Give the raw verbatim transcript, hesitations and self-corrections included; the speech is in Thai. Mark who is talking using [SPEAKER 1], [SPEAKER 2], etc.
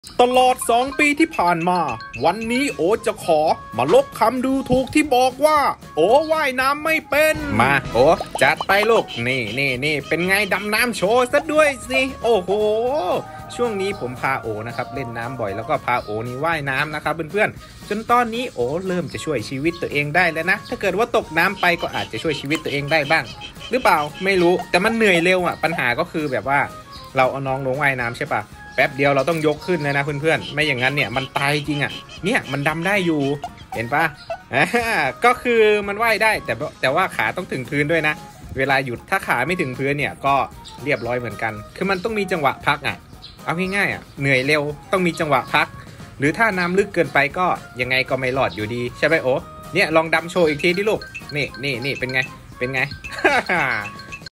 [SPEAKER 1] ตลอดสองปีที่ผ่านมาวันนี้โอจะขอมาลบคำดูถูกที่บอกว่าโอว่ายน้ำไม่เป็นมาโอจัดไปลูกนี่นี่นี่เป็นไงดำน้ำโชว์ซะด้วยสิโอ้โหช่วงนี้ผมพาโอนะครับเล่นน้ำบ่อยแล้วก็พาโอนี่ว่ายน้ำนะครับเพื่อนๆจนตอนนี้โอเริ่มจะช่วยชีวิตตัวเองได้แล้วนะถ้าเกิดว่าตกน้ำไปก็อาจจะช่วยชีวิตตัวเองได้บ้างหรือเปล่าไม่รู้แต่มันเหนื่อยเร็วอ่ะปัญหาก็คือแบบว่าเราเอาน้องลงว่ายน้ำใช่ปะแป๊บเดียวเราต้องยกขึ้นเลยนะเพื่อนๆไม่อย่างนั้นเนี่ยมันตายจริงอ่ะเนี่ยมันดำได้อยู่เห็นปะก็คือมันว่ายได้แต่แต่ว่าขาต้องถึงพื้นด้วยนะเวลาหยุดถ้าขาไม่ถึงพื้นเนี่ยก็เรียบร้อยเหมือนกันคือมันต้องมีจังหวะพักอ่ะเอาง่ายๆอ่ะเหนื่อยเร็วต้องมีจังหวะพักหรือถ้าน้ำลึกเกินไปก็ยังไงก็ไม่รอดอยู่ดีใช่ไหมโอ้เนี่ยลองดำโชว์อีกทีดิลูกนี่นี่นี่เป็นไงเป็นไง